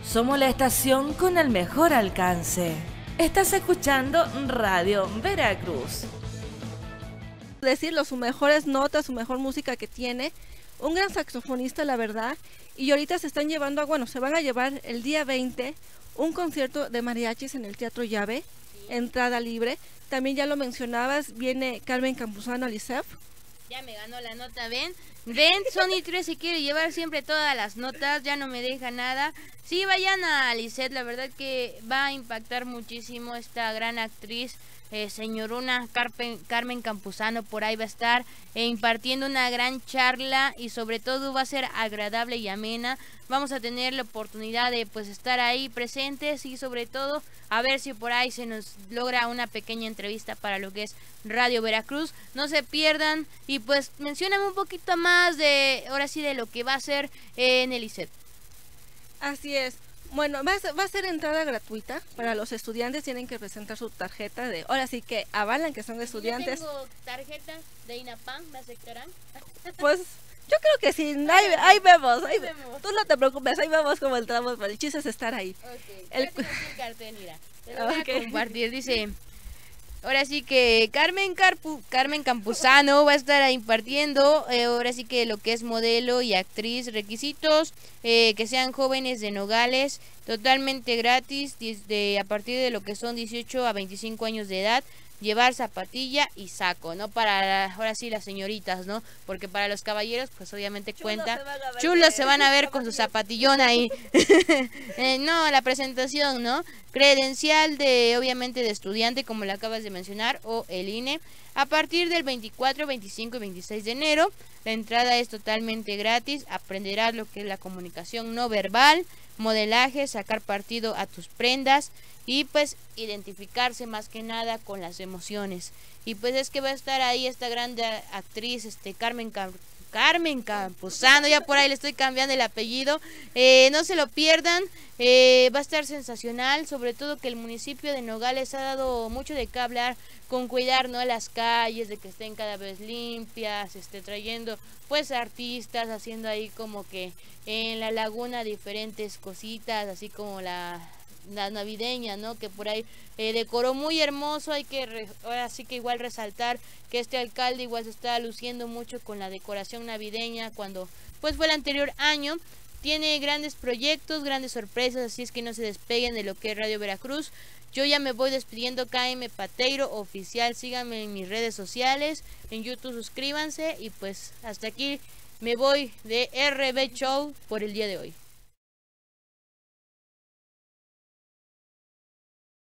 Somos la estación con el mejor alcance. Estás escuchando Radio Veracruz. Decirlo, sus mejores notas, su mejor música que tiene. Un gran saxofonista, la verdad. Y ahorita se están llevando, se van a llevar el día 20 un concierto de mariachis en el Teatro Llave, entrada libre. También ya lo mencionabas, viene Carmen Campuzano Licef. Ya me ganó la nota, ven, Sony 3 se quiere llevar siempre todas las notas, ya no me deja nada. Sí, vayan a Lisette, la verdad que va a impactar muchísimo esta gran actriz, señorona Carmen Campuzano, por ahí va a estar impartiendo una gran charla y sobre todo va a ser agradable y amena. Vamos a tener la oportunidad de pues estar ahí presentes y sobre todo a ver si por ahí se nos logra una pequeña entrevista para lo que es Radio Veracruz. No se pierdan y pues mencióname un poquito más de, ahora sí, de lo que va a ser en el ISET. Así es. Bueno, va a ser entrada gratuita para los estudiantes, tienen que presentar su tarjeta de, ahora sí que avalan que son estudiantes. Yo tengo tarjeta de INAPAM, ¿me aceptarán? Pues yo creo que sí, ahí vemos, tú no te preocupes, ahí vemos cómo entramos, pero el chiste es estar ahí. Okay. El cartel, mira, te lo voy a compartir, dice... Ahora sí que Carmen Campuzano va a estar impartiendo, ahora sí que lo que es modelo y actriz, requisitos, que sean jóvenes de Nogales, totalmente gratis, a partir de lo que son 18 a 25 años de edad, llevar zapatilla y saco, ¿no? Para ahora sí las señoritas, ¿no? Porque para los caballeros, pues obviamente cuenta. Chulos se van a ver con su zapatillón ahí. No, la presentación, ¿no? Credencial de, obviamente, de estudiante, como le acabas de mencionar, o el INE. A partir del 24, 25 y 26 de enero, la entrada es totalmente gratis. Aprenderás lo que es la comunicación no verbal, modelaje, sacar partido a tus prendas y pues identificarse más que nada con las emociones. Y pues es que va a estar ahí esta grande actriz, Carmen Campuzano, ya por ahí le estoy cambiando el apellido, no se lo pierdan, va a estar sensacional, sobre todo que el municipio de Nogales ha dado mucho de qué hablar con cuidar, ¿no?, las calles, de que estén cada vez limpias, trayendo pues artistas, haciendo ahí como que en la laguna diferentes cositas, así como la navideña, ¿no?, que por ahí decoró muy hermoso. Hay que ahora sí que igual resaltar que este alcalde igual se está luciendo mucho con la decoración navideña cuando pues fue el anterior año. Tiene grandes proyectos, grandes sorpresas, así es que no se despeguen de lo que es Radio Veracruz. Yo ya me voy despidiendo, KM Pateiro Oficial, síganme en mis redes sociales, en YouTube suscríbanse y pues hasta aquí me voy de RB Show por el día de hoy.